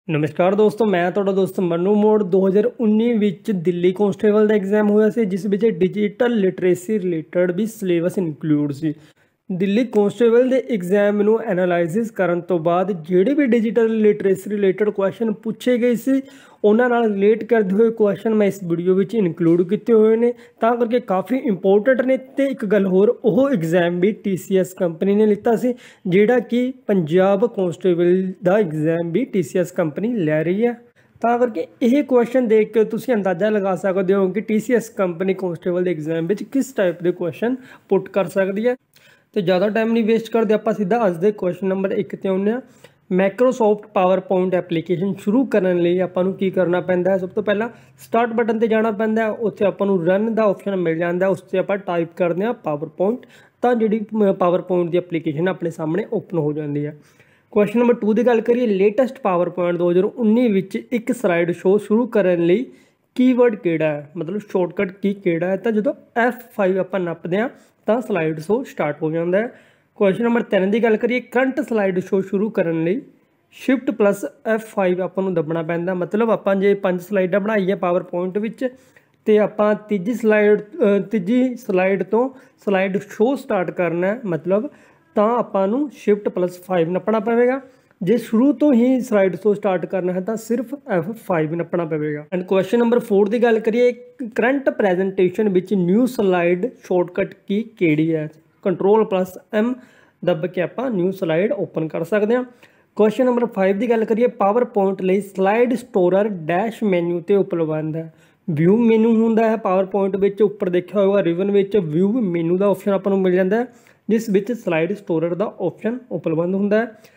नमस्कार दोस्तों, मैं ਤੁਹਾਡਾ ਦੋਸਤ ਮਨੂ ਮੋੜ 2019 ਵਿੱਚ ਦਿੱਲੀ ਕਨਸਟੇਬਲ ਦਾ ਐਗਜ਼ਾਮ ਹੋਇਆ ਸੀ, ਜਿਸ ਵਿੱਚ ਡਿਜੀਟਲ ਲਿਟਰੇਸੀ ਰਿਲੇਟਡ ਵੀ ਸਿਲੇਬਸ ਇਨਕਲੂਡ ਸੀ। ਦਿੱਲੀ ਕਨਸਟੇਬਲ ਦੇ ਐਗਜ਼ਾਮ ਨੂੰ ਐਨਾਲਾਈਸਿਸ ਕਰਨ ਤੋਂ ਬਾਅਦ ਜਿਹੜੇ ਵੀ ਡਿਜੀਟਲ ਲਿਟਰੇਸੀ ਰਿਲੇਟਡ ਕੁਐਸਚਨ ਪੁੱਛੇ ਗਏ ਸੀ ਉਹਨਾਂ ਨਾਲ ਰਿਲੇਟ ਕਰਦੇ ਹੋਏ ਕੁਐਸਚਨ ਮੈਂ ਇਸ ਵੀਡੀਓ ਵਿੱਚ ਇਨਕਲੂਡ ਕੀਤੇ ਹੋਏ ਨੇ, ਤਾਂ ਕਰਕੇ ਕਾਫੀ ਇੰਪੋਰਟੈਂਟ ਨੇ। ਤੇ ਇੱਕ ਗੱਲ ਹੋਰ, ਉਹ ਐਗਜ਼ਾਮ ਵੀ TCS ਕੰਪਨੀ ਨੇ ਲਿੱਤਾ ਸੀ, ਜਿਹੜਾ ਕਿ ਪੰਜਾਬ ਕਨਸਟੇਬਲ ਦਾ ਐਗਜ਼ਾਮ ਵੀ TCS ਕੰਪਨੀ ਲੈ ਰਹੀ ਹੈ। ਤਾਂ ਕਰਕੇ ਇਹ ਕੁਐਸਚਨ ਦੇਖ ਕੇ ਤੁਸੀਂ ਅੰਦਾਜ਼ਾ ਲਗਾ ਸਕਦੇ ਹੋ ਕਿ TCS ਕੰਪਨੀ ਕਨਸਟੇਬਲ ਦੇ ਐਗਜ਼ਾਮ ਵਿੱਚ ਕਿਸ ਟਾਈਪ ਦੇ ਕੁਐਸਚਨ ਪੁੱਟ ਕਰ ਸਕਦੀ ਹੈ। तो ज़्यादा टाइम नहीं वेस्ट करते, आप सीधा अज के क्वेश्चन नंबर 1 ते आने। माइक्रोसॉफ्ट पावर पॉइंट एप्लीकेशन शुरू करने लिए आपां नूं की करना पैंदा है। सब तो पहला स्टार्ट बटन ते जाना पैंदा है, उत्थे आपां नूं रन का ऑप्शन मिल जाता है, उस पर आपां टाइप करते हैं पावर पॉइंट, तो जी पावर पॉइंट की एप्लीकेशन अपने सामने ओपन हो जाती है। क्वेश्चन नंबर 2 की गल करिए, लेटेस्ट पावर पॉइंट 2019 विच एक स्लाइड शो शुरू करने लिए कीवर्ड किहड़ा है, मतलब शॉर्टकट की किहड़ा है। तो जो F5 आपां नपदे हां तो स्लाइड शो स्टार्ट हो जाता है। क्वेश्चन नंबर 3 की गल करिए, करंट स्लाइड शो शुरू करने लिए शिफ्ट प्लस F5 आपां नूं दबना पैंदा। मतलब आपां जे 5 स्लाइडां बनाई है पावर पॉइंट विच ते आपां तीजी स्लाइड तो स्लाइड शो स्टार्ट करना है, मतलब तो आपां नूं शिफ्ट प्लस 5 नपना पवेगा। जे शुरू तो ही स्लाइड शो स्टार्ट करना है तो सिर्फ F5 नपना पवेगा। एंड क्वेश्चन नंबर 4 की गल करिए, करंट प्रेजेंटेशन विच न्यू स्लाइड शॉर्टकट की केड़ी है। कंट्रोल प्लस M दब के आप न्यू स्लाइड ओपन कर सकते हैं। क्वेश्चन नंबर 5 की गल करिए, पावर पॉइंट लिए स्लाइड स्टोरर डैश मैन्यू ते उपलब्ध है। व्यू मैन्यू होंदा है पावर पॉइंट विच, उपर देखा होगा रिबन विच व्यू मैन्यू का ऑप्शन आपां नूं मिल जाता है, जिस विच स्लाइड स्टोरर का ऑप्शन उपलब्ध होंदा है।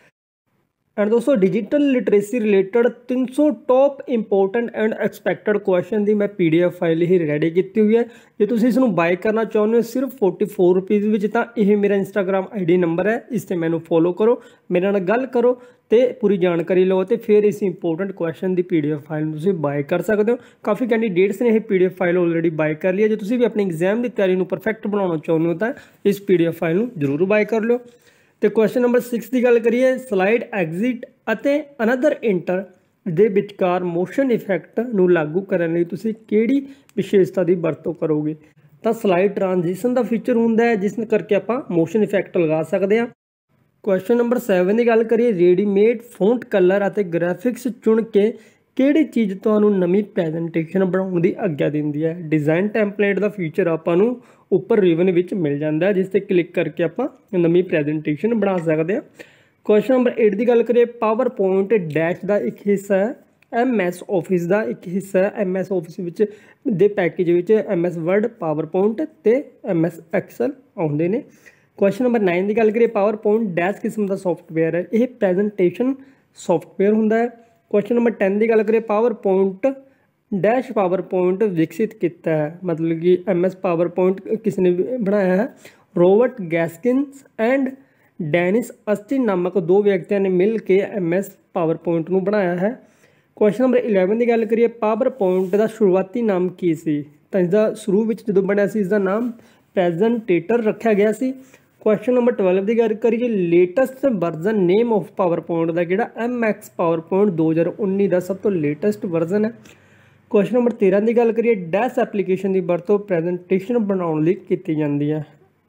एंड दोस्तों, digital literacy related 300 top important and expected question की मैं PDF फाइल ही रेडी की हुई है। जो तुम इसनूं बाय करना चाहते हो सिर्फ 44 रुपीज़ में, तो यह मेरा इंस्टाग्राम ID नंबर है, इस ते मैनू फॉलो करो, मेरे नाल गल करो तो पूरी जानकारी लो, तो फिर इस इंपोर्टेंट क्वेश्चन की PDF फाइल तुम बाय कर सकते हो। काफ़ी कैंडीडेट्स ने यह PDF फाइल ऑलरेडी बाय कर लिया। जो तुम भी अपने एग्जाम की तैयारी परफेक्ट बनाना चाहते हो तो इस PDF फाइल जरूर बाय कर लो। तो क्वेश्चन नंबर 6 की गल करिए, स्लाइड एग्जिट अते अनदर इंटर दे विचकार मोशन इफैक्ट नूं लागू करने लई तुसीं किहड़ी विशेषता की वरतों करोगे। तो स्लाइड ट्रांजिशन का फीचर होंदा है, जिस करके आपां मोशन इफैक्ट लगा सकते हैं। क्वेश्चन नंबर 7 की गल करिए, रेडीमेड फॉन्ट कलर अते ग्राफिक्स चुन के किहड़ी चीज़ तुहानूं नवीं प्रैजेंटेशन बनाउण दी आग्या दिंदी है। डिज़ाइन टैंपलेट का फीचर आपां नूं उपर रिबन विच मिल जाता है, जिस ते क्लिक करके आपां नवीं प्रैजेंटेशन बना सकते हैं। क्वेश्चन नंबर 8 की गल करिए, पावर पॉइंट डैश का एक हिस्सा है MS ऑफिस का एक हिस्सा है। MS ऑफिस विच दे पैकेज विच MS वर्ड, पावर पॉइंट ते MS एक्सल आउंदे ने। क्वेश्चन नंबर 9 की गल करिए, पावर पॉइंट डैश किस्म का सॉफ्टवेयर है, यह प्रैजेंटेशन सॉफ्टवेयर होंदा है। क्वेश्चन नंबर 10 की गल करिए, power point dash power point विकसित किया है, मतलब कि MS पावर पॉइंट किसने बनाया है। Robert Gaskins and Dennis Austin नामक 2 व्यक्तियों ने मिल के MS पावर पॉइंट को बनाया है। क्वेश्चन नंबर 11 की गल करिए, पावर पॉइंट का शुरुआती नाम की सी। तो इसका शुरू में जो बनया सी, इसका नाम प्रैजेंटेटर रखा गया सी। क्वेश्चन नंबर 12 की गल करिए, latest version name of power point का जोड़ा MX पावर पॉइंट 2019 का सब तो लेटेस्ट वर्जन है। क्वेश्चन नंबर 13 की गल करिए, डैश एप्लीकेशन की वरतों प्रैजेंटेशन बनाने लई कीती जाती है।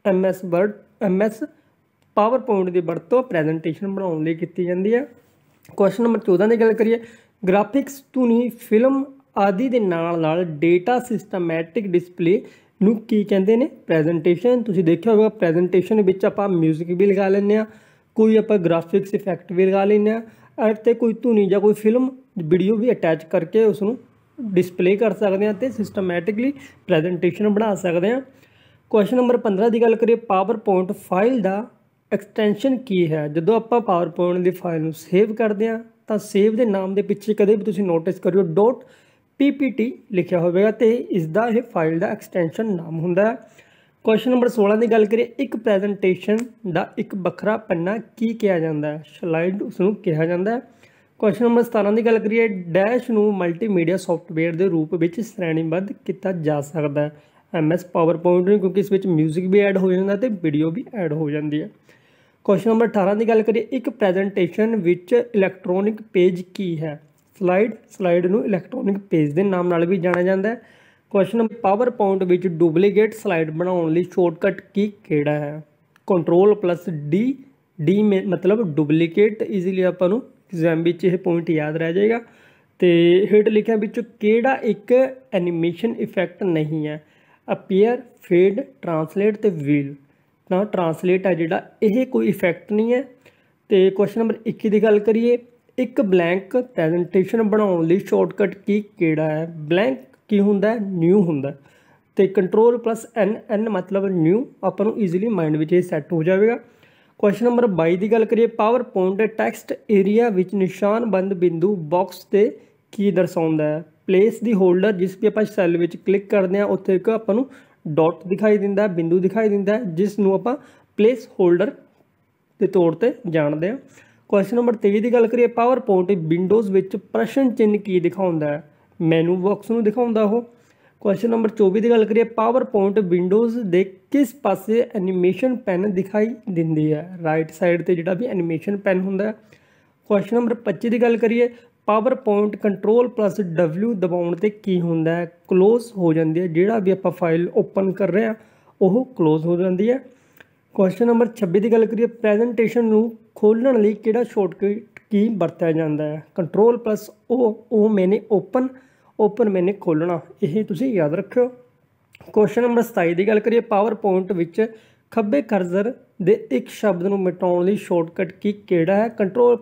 MS पावर पॉइंट की वरतों प्रैजेंटेशन बनाने लई कीती जाती है। क्वेश्चन नंबर 14 की गल करिए, ग्राफिक्स धुनी फिल्म आदि के नाल नाल डेटा सिस्टमैटिक डिस्पले नूं की कहते हैं प्रैजेंटेशन। तुसीं देखिया होगा प्रैजेंटेशन विच आपां म्यूजिक भी लगा लैंदे आ, कोई आपां ग्राफिक्स इफैक्ट भी लगा लैंदे आ, ते कोई धुनी जां कोई फिल्म वीडियो भी अटैच करके उसनूं डिस्पले कर सकते हैं तो सिस्टमैटिकली प्रैजेंटेशन बना सकते हैं। क्वेश्चन नंबर 15 की गल करिए, पावर पॉइंट फाइल का एक्सटेंशन की है। जो आप पावर पॉइंट की फाइल सेव करते हैं तो सेव के नाम के पिछे कदे भी तुसीं नोटिस करियो .ppt लिखा होगा, तो इसका यह फाइल का एक्सटेंशन नाम होंदा है। क्वेश्चन नंबर 16 की गल करिए, एक प्रैजेंटेशन का एक वखरा पन्ना की कहा जाता है, स्लाइड उसनूं कहा जाता है। क्वेश्चन नंबर 17 की गल करिए, डैश नूं मल्टीमीडिया सॉफ्टवेयर के रूप में श्रेणीबद्ध किया जा सकता है। MS पावर पॉइंट नहीं, क्योंकि इस म्यूजिक भी ऐड हो जाता है तो वीडियो भी ऐड हो जाती है। क्वेश्चन नंबर 18 की गल करिए, एक प्रैजेंटेशन विच इलैक्ट्रॉनिक पेज की है। ਸਲਾਈਡ ਨੂੰ ਇਲੈਕਟ੍ਰੋਨਿਕ ਪੇਜ ਦੇ ਨਾਮ ਨਾਲ ਵੀ ਜਾਣਿਆ ਜਾਂਦਾ ਹੈ। ਕੁਐਸਚਨ ਨੰਬਰ ਪਾਵਰ ਪੁਆਇੰਟ ਵਿੱਚ ਡੁਪਲੀਕੇਟ ਸਲਾਈਡ ਬਣਾਉਣ ਲਈ ਸ਼ਾਰਟਕਟ ਕੀ ਕਿਹੜਾ ਹੈ? Ctrl+D मतलब ਡੁਪਲੀਕੇਟ ਈਜ਼ੀਲੀ ਆਪਾਂ ਨੂੰ ਐਗਜ਼ਾਮ ਵਿੱਚ ਇਹ ਪੁਆਇੰਟ ਯਾਦ ਰਹਿ ਜਾਏਗਾ। ਤੇ ਹੇਠ ਲਿਖਿਆਂ ਵਿੱਚੋਂ ਕਿਹੜਾ ਇੱਕ ਐਨੀਮੇਸ਼ਨ ਇਫੈਕਟ ਨਹੀਂ ਹੈ? ਅਪੀਅਰ, ਫੇਡ, ਟਰਾਂਸਲੇਟ ਤੇ ਵੀਲ। ਤਾਂ ਟਰਾਂਸਲੇਟ ਹੈ ਜਿਹੜਾ ਇਹ ਕੋਈ ਇਫੈਕਟ ਨਹੀਂ ਹੈ। ਤੇ ਕੁਐਸਚਨ ਨੰਬਰ 21 ਦੀ ਗੱਲ ਕਰੀਏ, ਇੱਕ ਬਲੈਂਕ ਪ੍ਰੈਜੈਂਟੇਸ਼ਨ ਬਣਾਉਣ ਲਈ ਸ਼ਾਰਟਕਟ ਕੀ ਕਿਹੜਾ ਹੈ? ਬਲੈਂਕ ਕੀ ਹੁੰਦਾ? ਨਿਊ ਹੁੰਦਾ। ਤੇ Ctrl+N मतलब ਨਿਊ ਆਪਾਂ ਨੂੰ ਈਜ਼ੀਲੀ ਮਾਈਂਡ ਵਿੱਚ ਇਹ ਸੈੱਟ ਹੋ ਜਾਵੇਗਾ। ਕੁਐਸਚਨ ਨੰਬਰ 22 ਦੀ ਗੱਲ ਕਰੀਏ, ਪਾਵਰ ਪੁਆਇੰਟ ਟੈਕਸਟ ਏਰੀਆ ਵਿੱਚ ਨਿਸ਼ਾਨਬੰਦ ਬਿੰਦੂ ਬਾਕਸ ਤੇ ਕੀ ਦਰਸਾਉਂਦਾ ਹੈ? ਪਲੇਸ ਦੀ ਹੋਲਡਰ, ਜਿਸ ਵੀ ਆਪਾਂ ਸੈੱਲ ਵਿੱਚ ਕਲਿੱਕ ਕਰਦੇ ਹਾਂ ਉੱਥੇ ਇੱਕ ਆਪਾਂ ਨੂੰ ਡਾਟ ਦਿਖਾਈ ਦਿੰਦਾ, ਬਿੰਦੂ ਦਿਖਾਈ ਦਿੰਦਾ, ਜਿਸ ਨੂੰ ਆਪਾਂ ਪਲੇਸ ਹੋਲਡਰ ਦੇ ਤੌਰ ਤੇ ਜਾਣਦੇ ਹਾਂ। ਕੁਐਸਚਨ ਨੰਬਰ 23 ਦੀ ਗੱਲ ਕਰੀਏ, ਪਾਵਰ ਪੁਆਇੰਟ ਵਿੰਡੋਜ਼ ਵਿੱਚ ਪ੍ਰਸ਼ਨ ਚਿੰਨ੍ਹ ਕੀ ਦਿਖਾਉਂਦਾ ਹੈ? ਮੈਨੂ ਬਾਕਸ ਨੂੰ ਦਿਖਾਉਂਦਾ ਉਹ। ਕੁਐਸਚਨ ਨੰਬਰ 24 ਦੀ ਗੱਲ ਕਰੀਏ, ਪਾਵਰ ਪੁਆਇੰਟ ਵਿੰਡੋਜ਼ ਦੇ ਕਿਸ ਪਾਸੇ ਐਨੀਮੇਸ਼ਨ ਪੈਨ ਦਿਖਾਈ ਦਿੰਦੀ ਹੈ? ਰਾਈਟ ਸਾਈਡ ਤੇ ਜਿਹੜਾ ਵੀ ਐਨੀਮੇਸ਼ਨ ਪੈਨ ਹੁੰਦਾ ਹੈ। ਕੁਐਸਚਨ ਨੰਬਰ 25 ਦੀ ਗੱਲ ਕਰੀਏ, ਪਾਵਰ ਪੁਆਇੰਟ Ctrl+W ਦਬਾਉਣ ਤੇ ਕੀ ਹੁੰਦਾ ਹੈ? ਕਲੋਜ਼ ਹੋ ਜਾਂਦੀ ਹੈ। ਜਿਹੜਾ ਵੀ ਆਪਾਂ ਫਾਈਲ ਓਪਨ ਕਰ ਰਹੇ ਹਾਂ ਉਹ ਕਲੋਜ਼ ਹੋ ਜਾਂਦੀ ਹੈ। ਕੁਐਸਚਨ ਨੰਬਰ 26 ਦੀ ਗੱਲ ਕਰੀਏ, ਪ੍ਰੈਜੈਂਟੇਸ਼ਨ ਨੂੰ ਖੋਲ੍ਹਣ ਲਈ ਕਿਹੜਾ ਸ਼ਾਰਟਕਟ ਕੀ ਵਰਤਿਆ ਜਾਂਦਾ ਹੈ? Ctrl+O ਮੈਨੇ ਓਪਨ ਮੈਨੇ ਖੋਲ੍ਹਣਾ। ਇਹ ਤੁਸੀਂ ਯਾਦ ਰੱਖਿਓ। ਕੁਐਸਚਨ ਨੰਬਰ 27 ਦੀ ਗੱਲ ਕਰੀਏ, ਪਾਵਰ ਪੁਆਇੰਟ ਵਿੱਚ ਖੱਬੇ ਕਰਸਰ ਦੇ ਇੱਕ ਸ਼ਬਦ ਨੂੰ ਮਿਟਾਉਣ ਲਈ ਸ਼ਾਰਟਕਟ ਕੀ ਕਿਹੜਾ ਹੈ?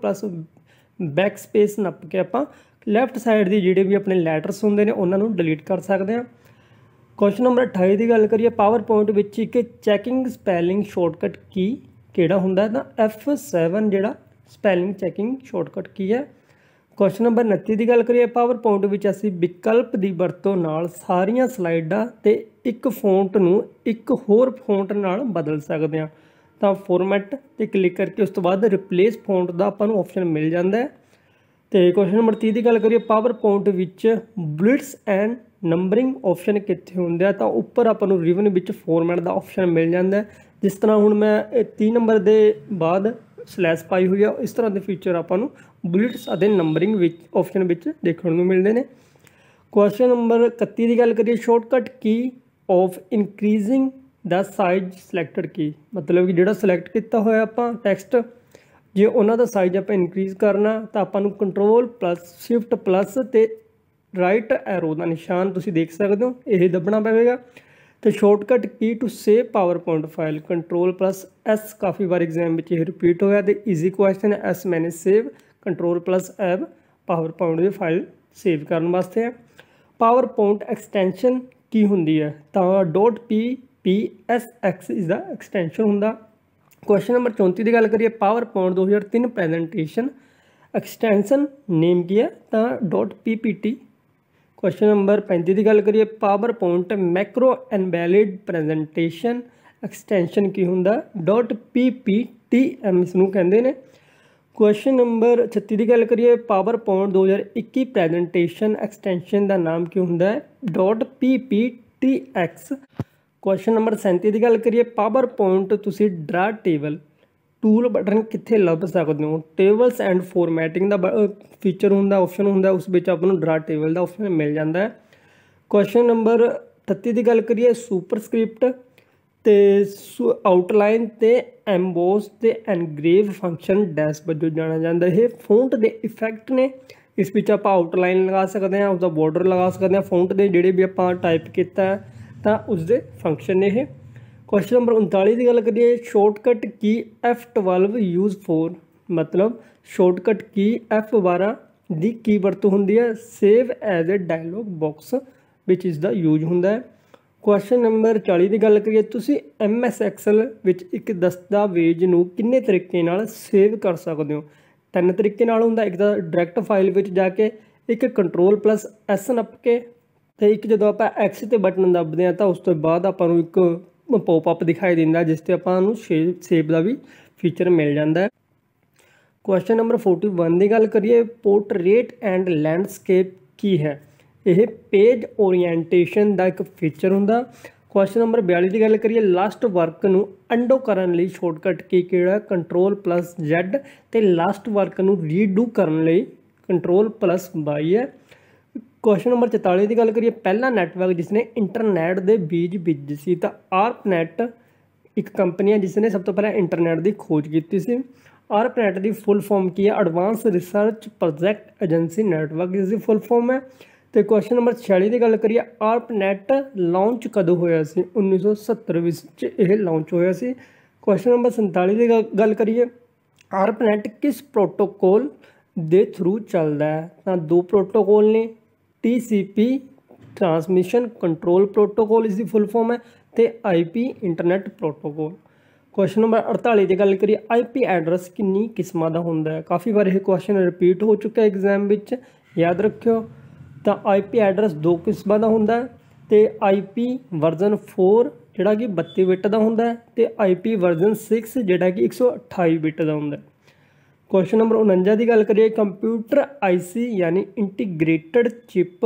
Ctrl+बैकस्पेस ਨੱਪ ਕੇ ਆਪਾਂ ਲੈਫਟ ਸਾਈਡ ਦੀ ਜਿਹੜੇ ਵੀ ਆਪਣੇ ਲੈਟਰਸ ਹੁੰਦੇ ਨੇ ਉਹਨਾਂ ਨੂੰ ਡਿਲੀਟ ਕਰ ਸਕਦੇ ਹਾਂ। ਕੁਐਸਚਨ ਨੰਬਰ 28 ਦੀ ਗੱਲ ਕਰੀਏ, ਪਾਵਰ ਪੁਆਇੰਟ ਵਿੱਚ ਇੱਕ ਚੈਕਿੰਗ ਸਪੈਲਿੰਗ ਸ਼ਾਰਟਕਟ ਕੀ ਕਿਹੜਾ ਹੁੰਦਾ ਹੈ? ਤਾਂ F7 ਜਿਹੜਾ ਸਪੈਲਿੰਗ ਚੈਕਿੰਗ ਸ਼ਾਰਟਕਟ ਕੀ ਹੈ। ਕੁਐਸਚਨ ਨੰਬਰ 29 ਦੀ ਗੱਲ ਕਰੀਏ, ਪਾਵਰ ਪੁਆਇੰਟ ਵਿੱਚ ਅਸੀਂ ਵਿਕਲਪ ਦੀ ਵਰਤੋਂ ਨਾਲ ਸਾਰੀਆਂ ਸਲਾਈਡਾਂ ਤੇ ਇੱਕ ਫੌਂਟ ਨੂੰ ਇੱਕ ਹੋਰ ਫੌਂਟ ਨਾਲ ਬਦਲ ਸਕਦੇ ਹਾਂ। ਤਾਂ ਫੋਰਮੈਟ ਤੇ ਕਲਿੱਕ ਕਰਕੇ ਉਸ ਤੋਂ ਬਾਅਦ ਰਿਪਲੇਸ ਫੌਂਟ ਦਾ ਆਪਾਂ ਨੂੰ ਆਪਸ਼ਨ ਮਿਲ ਜਾਂਦਾ ਹੈ। ਤੇ ਕੁਐਸਚਨ ਨੰਬਰ 30 ਦੀ ਗੱਲ ਕਰੀਏ, ਪਾਵਰ ਪੁਆਇੰਟ ਵਿੱਚ ਬੁਲੇਟਸ ਐਂਡ ਨੰਬਰਿੰਗ ਆਪਸ਼ਨ ਕਿੱਥੇ ਹੁੰਦੇ ਆ? ਤਾਂ ਉੱਪਰ ਆਪਾਂ ਨੂੰ ਰਿਬਨ ਵਿੱਚ ਫੋਰਮੈਟ ਦਾ ਆਪਸ਼ਨ ਮਿਲ ਜਾਂਦਾ ਹੈ। ਜਿਸ ਤਰ੍ਹਾਂ ਹੁਣ ਮੈਂ 30 ਨੰਬਰ ਦੇ ਬਾਅਦ ਸਲੈਸ਼ ਪਾਈ ਹੋਈ ਆ, ਇਸ ਤਰ੍ਹਾਂ ਦੇ ਫੀਚਰ ਆਪਾਂ ਨੂੰ ਬੁਲੇਟਸ ਅਤੇ ਨੰਬਰਿੰਗ ਵਿੱਚ ਆਪਸ਼ਨ ਵਿੱਚ ਦੇਖਣ ਨੂੰ ਮਿਲਦੇ ਨੇ। ਕੁਐਸਚਨ ਨੰਬਰ 31 ਦੀ ਗੱਲ ਕਰੀਏ, ਸ਼ਾਰਟਕਟ ਕੀ ਆਫ ਇਨਕਰੀਜ਼ਿੰਗ ਦਾ ਸਾਈਜ਼ ਸਿਲੈਕਟਡ ਕੀ? ਮਤਲਬ ਕਿ ਜਿਹੜਾ ਸਿਲੈਕਟ ਕੀਤਾ ਹੋਇਆ ਆਪਾਂ ਟੈਕਸਟ, ਜੇ ਉਹਨਾਂ ਦਾ ਸਾਈਜ਼ ਆਪਾਂ ਇਨਕਰੀਜ਼ ਕਰਨਾ ਤਾਂ ਆਪਾਂ ਨੂੰ Ctrl+Shift+ ਤੇ ਰਾਈਟ ਐਰੋ ਦਾ ਨਿਸ਼ਾਨ ਤੁਸੀਂ ਦੇਖ ਸਕਦੇ ਹੋ ਇਹ ਦੱਬਣਾ ਪਵੇਗਾ। ਤੇ shortcut key to save power point file? Ctrl+S ਕਾਫੀ ਵਾਰ ਐਗਜ਼ਾਮ ਵਿੱਚ ਇਹ ਰਿਪੀਟ ਹੋਇਆ ਤੇ ਈਜ਼ੀ ਕੁਐਸਚਨ ਹੈ। S ਮੈਨੇ ਸੇਵ, Ctrl+F ਪਾਵਰ ਪੁਆਇੰਟ ਦੀ ਫਾਈਲ ਸੇਵ ਕਰਨ ਵਾਸਤੇ ਹੈ। ਪਾਵਰ ਪੁਆਇੰਟ ਐਕਸਟੈਂਸ਼ਨ ਕੀ ਹੁੰਦੀ ਹੈ? ਤਾਂ .ppsx ਇਸ ਦਾ ਐਕਸਟੈਂਸ਼ਨ ਹੁੰਦਾ। ਕੁਐਸਚਨ ਨੰਬਰ 34 ਦੀ ਗੱਲ ਕਰੀਏ, power point 2003 presentation extension name ਕੀ ਹੈ? ਤਾਂ .ppt। ਕੁਐਸਚਨ ਨੰਬਰ 35 ਦੀ ਗੱਲ ਕਰੀਏ, power point macro invalid presentation extension ਕੀ ਹੁੰਦਾ? .pptm ਇਸ ਨੂੰ ਕਹਿੰਦੇ ਨੇ। ਕੁਐਸਚਨ ਨੰਬਰ 36 ਦੀ ਗੱਲ ਕਰੀਏ, ਪਾਵਰ ਪੁਆਇੰਟ 2021 ਪ੍ਰੈਜੈਂਟੇਸ਼ਨ ਐਕਸਟੈਂਸ਼ਨ ਦਾ ਨਾਮ ਕੀ ਹੁੰਦਾ ਹੈ? .pptx। ਕੁਐਸਚਨ ਨੰਬਰ 37 ਦੀ ਗੱਲ ਕਰੀਏ, ਪਾਵਰ ਪੁਆਇੰਟ ਤੁਸੀਂ ਡਰਾ ਟੇਬਲ ਟੂਲ ਬਟਨ ਕਿੱਥੇ ਲੱਭ ਸਕਦੇ ਹੋ? ਟੇਬਲਸ ਐਂਡ ਫੋਰਮੈਟਿੰਗ ਦਾ ਫੀਚਰ ਹੁੰਦਾ, ਆਪਸ਼ਨ ਹੁੰਦਾ, ਉਸ ਵਿੱਚ ਆਪਾਂ ਨੂੰ ਡਰਾ ਟੇਬਲ ਦਾ ਆਪਸ਼ਨ ਮਿਲ ਜਾਂਦਾ ਹੈ। ਕੁਐਸਚਨ ਨੰਬਰ 38 ਦੀ ਗੱਲ ਕਰੀਏ, ਸੁਪਰਸਕ੍ਰਿਪਟ ਤੇ ਆਊਟਲਾਈਨ ਤੇ ਐਮਬੋਸ ਤੇ ਐਨਗ੍ਰੇਵ ਫੰਕਸ਼ਨ ਡੈਸ਼ ਵਜੋਂ ਜਾਣਿਆ ਜਾਂਦਾ। ਇਹ ਫੌਂਟ ਦੇ ਇਫੈਕਟ ਨੇ। ਇਸ ਵਿੱਚ ਆਪਾਂ ਆਊਟਲਾਈਨ ਲਗਾ ਸਕਦੇ ਹਾਂ, ਉਸਦਾ ਬਾਰਡਰ ਲਗਾ ਸਕਦੇ ਹਾਂ, ਫੌਂਟ ਦੇ ਜਿਹੜੇ ਵੀ ਆਪਾਂ ਟਾਈਪ ਕੀਤਾ ਤਾਂ ਉਸਦੇ ਫੰਕਸ਼ਨ ਨੇ ਇਹ। ਕੁਐਸਚਨ ਨੰਬਰ 39 ਦੀ ਗੱਲ ਕਰੀਏ, shortcut key F12 use for? ਮਤਲਬ ਸ਼ਾਰਟਕਟ ਕੀ F12 ਦੀ ਕੀ ਵਰਤੋਂ ਹੁੰਦੀ ਹੈ? Save as a dialog box ਵਿੱਚ ਇਸ ਦਾ ਯੂਜ਼ ਹੁੰਦਾ ਹੈ। ਕੁਐਸਚਨ ਨੰਬਰ 40 ਦੀ ਗੱਲ ਕਰੀਏ, ਤੁਸੀਂ MS Excel ਵਿੱਚ ਇੱਕ ਦਸਤਾਵੇਜ਼ ਨੂੰ ਕਿੰਨੇ ਤਰੀਕੇ ਨਾਲ ਸੇਵ ਕਰ ਸਕਦੇ ਹੋ? 3 ਤਰੀਕੇ ਨਾਲ ਹੁੰਦਾ। ਇੱਕ ਤਾਂ ਡਾਇਰੈਕਟ ਫਾਈਲ ਵਿੱਚ ਜਾ ਕੇ, ਇੱਕ Ctrl+S ਨੱਪ ਕੇ, ਤੇ ਇੱਕ ਜਦੋਂ ਆਪਾਂ X ਤੇ ਬਟਨ ਦੱਬਦੇ ਹਾਂ ਤਾਂ ਉਸ ਤੋਂ ਬਾਅਦ ਆਪਾਂ ਨੂੰ ਇੱਕ ਪੋਪਅਪ ਦਿਖਾਈ ਦਿੰਦਾ ਜਿਸ ਤੇ ਆਪਾਂ ਨੂੰ ਸੇਵ ਦਾ ਵੀ ਫੀਚਰ ਮਿਲ ਜਾਂਦਾ ਹੈ। ਕੁਐਸਚਨ ਨੰਬਰ 41 ਦੀ ਗੱਲ ਕਰੀਏ, ਪੋਰਟਰੇਟ ਐਂਡ ਲੈਂਡਸਕੇਪ ਕੀ ਹੈ? ਇਹ ਪੇਜ ਓਰੀਐਂਟੇਸ਼ਨ ਦਾ ਇੱਕ ਫੀਚਰ ਹੁੰਦਾ। ਕੁਐਸਚਨ ਨੰਬਰ 42 ਦੀ ਗੱਲ ਕਰੀਏ, ਲਾਸਟ ਵਰਕ ਨੂੰ ਅੰਡੋ ਕਰਨ ਲਈ ਸ਼ਾਰਟਕਟ ਕੀ ਕਿਹੜਾ? Ctrl+Z ਤੇ ਲਾਸਟ ਵਰਕ ਨੂੰ ਰੀਡੂ ਕਰਨ ਲਈ कंट्रोल प्लस बाई है। क्वेश्चन नंबर 44 की गल करिए, पहला नैटवर्क जिसने इंटरनेट के बीज बीज सी तो ARPANET एक कंपनी है जिसने सब तो पहले इंटरनेट की खोज की सी। ARPANET की फुल फॉर्म की है advance research project agency network, इसकी फुल फॉर्म है। तो क्वेश्चन नंबर 46 की गल करिए, ARPANET लॉन्च कदों होया सी? 1970 विच यह लॉन्च होया सी। क्वेश्चन नंबर 47 की गल करिए, ARPANET किस प्रोटोकॉल के थ्रू चलता है? तो दो प्रोटोकॉल ने, TCP ट्रांसमिशन कंट्रोल प्रोटोकॉल इसकी फुल फॉर्म है, तो IP internet protocol. Question number 48 की गल करिए, IP एड्रैस कितनी किस्मां दा हुंदा है? काफ़ी बार यह क्वेश्चन रिपीट हो चुका है एग्जाम में, याद रखियो। तो IP एड्रैस दो किस्मां दा हुंदा है, तो IP वर्जन 4 जिहड़ा कि 32 बिट का हुंदा है, तो IP वर्जन 6 जिहड़ा कि 128 बिट का हुंदा है। क्वेश्चन नंबर 49 की गल करिए, कंप्यूटर IC यानी इंटीग्रेटेड चिप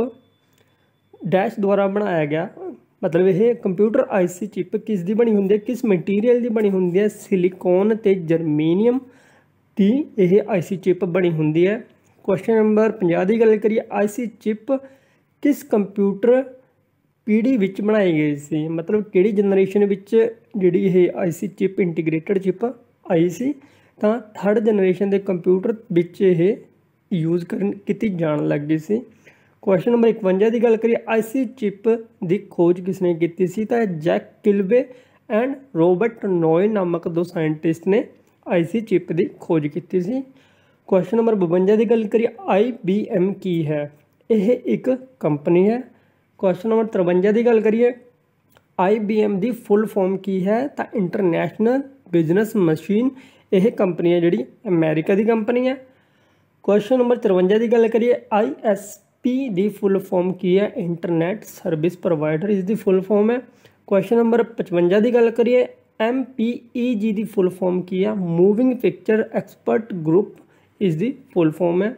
डैश द्वारा बनाया गया, मतलब यह कंप्यूटर IC चिप किस दी बनी हुंदी है, किस मटीरियल की बनी हुंदी है? सिलिकॉन ते जर्मीनियम की यह IC चिप बनी हुंदी है। क्वेश्चन नंबर 50 की गल करिए, IC चिप किस कंप्यूटर पीढ़ी विच बनाई गई सी? मतलब किहड़ी जनरेशन विच जिहड़ी यह IC चिप इंटीग्रेटेड चिप आई सी? तो 3rd जनरेशन के कंप्यूटर विच यह यूज़ की जान लग गई सी। क्वेश्चन नंबर 51 की गल करिए, IC चिप की खोज किसने की सी? तो Jack Kilby and Robert Noyce नामक दो साइंटिस्ट ने IC चिप की खोज की सी। क्वेश्चन नंबर 52 की गल करिए, IBM की है? यह एक कंपनी है। क्वेश्चन नंबर 53 की गल करिए, IBM की फुल फॉर्म की है? तो इंटरनेशनल बिजनेस मशीन, यह कंपनी है जी अमेरिका की कंपनी है। क्वेश्चन नंबर 53 की गल करिए, ISP की फुल फॉर्म की है? इंटरनेट सर्विस प्रोवाइडर, इसकी फुल फॉर्म है। क्वेश्चन नंबर 55 की गल करिए, MPEG की फुल फॉर्म की है? मूविंग पिक्चर एक्सपर्ट ग्रुप, इसकी फुल फॉर्म है।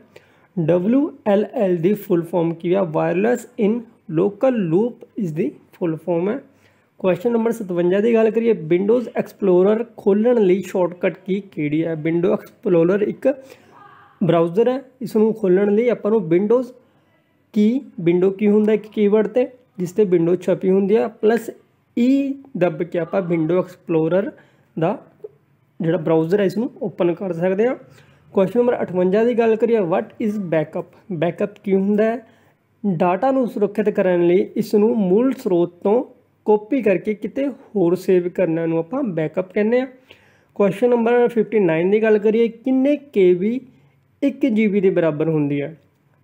WLL की फुल फॉर्म की है? वायरलेस इन लोकल लूप, इसकी फुल फॉर्म है। क्वेश्चन नंबर 57 की गल करिए, विंडोज़ एक्सप्लोरर खोलने लई शॉर्टकट की किहड़ी है? विंडो एक्सप्लोरर एक ब्राउज़र है, इसनूं खोलण लई आपां नूं विंडो की हुंदा एक कीवर्ड ते जिस ते विंडो छपी हुंदी है, प्लस E दब के आपां विंडो एक्सप्लोरर दा जिहड़ा ब्राउज़र है इसनूं ओपन कर सकते हैं। क्वेश्चन नंबर 58 की गल करिए, वट इज़ बैकअप? बैकअप की हुंदा है? डाटा नूं सुरक्षित करने लई इसनूं मूल स्रोत तो कॉपी करके किते होर सेव करने नूं आपां बैकअप कहने आ। क्वेश्चन नंबर 59 की गल करिए, किन्ने KB 1 GB के बराबर हुंदी है?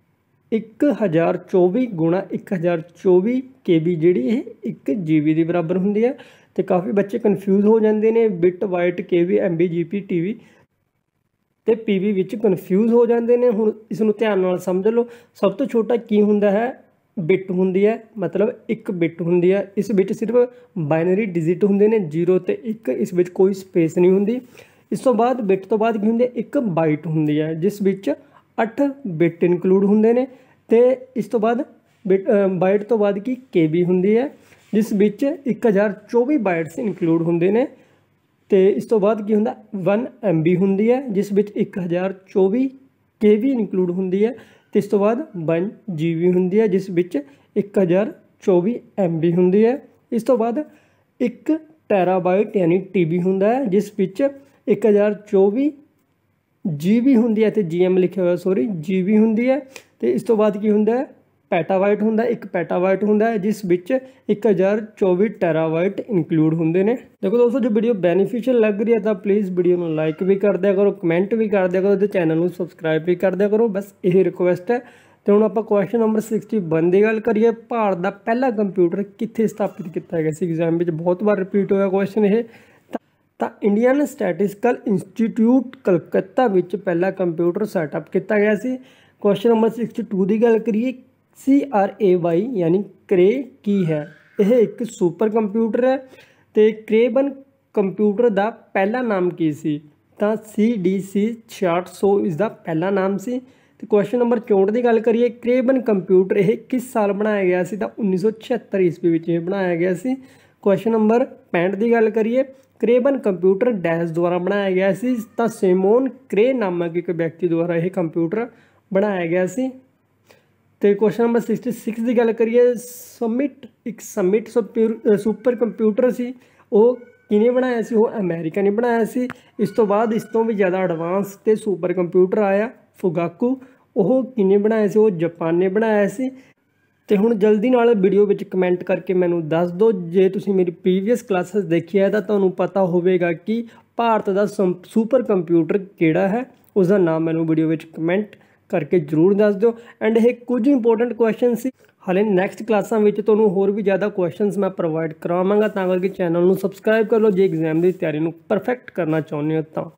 1024 गुणा 1024 KB जिहड़ी यह 1 GB के बराबर हुंदी है। तो काफ़ी बच्चे कन्फ्यूज़ हो जाते हैं, bit byte KB MB GB TB ते PB विच कन्फ्यूज़ हो जाते हैं। हुण इसनूं ध्यान नाल समझ लो। सब तो छोटा की हुंदा है? बिट हुंदी है, मतलब एक बिट हुंदी है। इस विच सिर्फ बाइनरी डिजिट हुंदे ने 0 ते 1, इस विच कोई स्पेस नहीं हुंदी। इस तो बाद बिट तो बाद की हुंदी है? एक बाइट हुंदी है जिस विच 8 बिट इनकलूड हुंदे ने, ते इस तो बाद बाइट तो बाद की KB हुंदी है जिस विच 1024 बाइट्स इनकलूड हुंदे ने, तो इस तो बाद की हुंदा 1 MB हुंदी है जिस विच 1024 KB इनकलूड हुंदी है, तो इस तो बाद 1 GB हुंदी है जिस विच 1024 MB हुंदी है। इस तो बाद 1 टेराबाइट यानी TB हुंदा है जिस विच 1024 GB हुंदी है, तो GM लिखा हुआ सॉरी GB हुंदी है। तो इस तो बाद की हुंदा है? पैटाबाइट हुंदा है, 1 पैटाबाइट हुंदा है जिस विच 1024 टेराबाइट इनकलूड हुंदे ने। देखो दोस्तों, जो वीडियो बेनीफिशियल लग रही है तो प्लीज़ वीडियो को लाइक भी कर दिया करो, कमेंट भी कर दिया करो, तो चैनल को सबसक्राइब भी कर दिया करो, बस यही रिक्वेस्ट है। तो हुण आपां क्वेश्चन नंबर 61 की गल करिए, भारत का पहला कंप्यूटर कित्थे स्थापित किया गया सी? एग्जाम में बहुत बार रिपीट होया क्वेश्चन ये। तो इंडियन स्टैटिस्टिकल इंस्टीट्यूट कलकत्ता विच पहला कंप्यूटर सैटअप किया गया सी। क्वेश्चन नंबर 62 की गल करिए, CRAY यानी क्रे की है? यह एक सुपर कंप्यूटर है। तो क्रेबन कंप्यूटर का पहला नाम की सी? तो CDC 6600 इसका पहला नाम सी। तो क्वेश्चन नंबर 64 की गल करिए, क्रेबन कंप्यूटर यह किस साल बनाया गया सी? तो 1976 ईस्वी विच बनाया गया सी। क्वेश्चन नंबर 65 की गल करिए, क्रेबन कंप्यूटर डैश द्वारा बनाया गया सी? तो सिमोन क्रे नामक एक व्यक्ति द्वारा यह कंप्यूटर ਬਣਾਇਆ ਗਿਆ ਸੀ। ਤੇ ਕੁਐਸਚਨ ਨੰਬਰ 66 ਦੀ ਗੱਲ ਕਰੀਏ, ਸਮਿਟ ਸੁਪਰ ਕੰਪਿਊਟਰ ਸੀ, ਉਹ ਕਿਹਨੇ ਬਣਾਇਆ ਸੀ? ਉਹ ਅਮਰੀਕਾ ਨੇ ਬਣਾਇਆ ਸੀ। ਇਸ ਤੋਂ ਬਾਅਦ ਇਸ ਤੋਂ ਵੀ ਜ਼ਿਆਦਾ ਐਡਵਾਂਸ ਤੇ ਸੁਪਰ ਕੰਪਿਊਟਰ ਆਇਆ ਫੁਗਾਕੂ, ਉਹ ਕਿਹਨੇ ਬਣਾਇਆ ਸੀ? ਉਹ ਜਾਪਾਨ ਨੇ ਬਣਾਇਆ ਸੀ। ਤੇ ਹੁਣ ਜਲਦੀ ਨਾਲ ਵੀਡੀਓ ਵਿੱਚ ਕਮੈਂਟ ਕਰਕੇ ਮੈਨੂੰ ਦੱਸ ਦਿਓ, ਜੇ ਤੁਸੀਂ ਮੇਰੀ ਪ੍ਰੀਵੀਅਸ ਕਲਾਸਿਸ ਦੇਖੀ ਹੈ ਤਾਂ ਤੁਹਾਨੂੰ ਪਤਾ ਹੋਵੇਗਾ ਕਿ ਭਾਰਤ ਦਾ ਸੁਪਰ ਕੰਪਿਊਟਰ ਕਿਹੜਾ ਹੈ। ਉਸ ਦਾ ਨਾਮ ਮੈਨੂੰ ਵੀਡੀਓ ਵਿੱਚ ਕਮੈਂਟ ਕਰਕੇ ਜ਼ਰੂਰ ਦੱਸ ਦਿਓ। ਐਂਡ ਇਹ ਕੁਝ ਇੰਪੋਰਟੈਂਟ ਕੁਐਸਚਨ ਸੀ, ਹਾਲੇ ਨੈਕਸਟ ਕਲਾਸਾਂ ਵਿੱਚ ਤੁਹਾਨੂੰ ਹੋਰ ਵੀ ਜ਼ਿਆਦਾ ਕੁਐਸਚਨਸ ਮੈਂ ਪ੍ਰੋਵਾਈਡ ਕਰਾਵਾਂਗਾ, ਤਾਂ ਕਰਕੇ ਚੈਨਲ ਨੂੰ ਸਬਸਕ੍ਰਾਈਬ ਕਰ ਲਓ ਜੇ ਐਗਜ਼ਾਮ ਦੀ ਤਿਆਰੀ ਨੂੰ ਪਰਫੈਕਟ ਕਰਨਾ ਚਾਹੁੰਦੇ ਹੋ ਤਾਂ।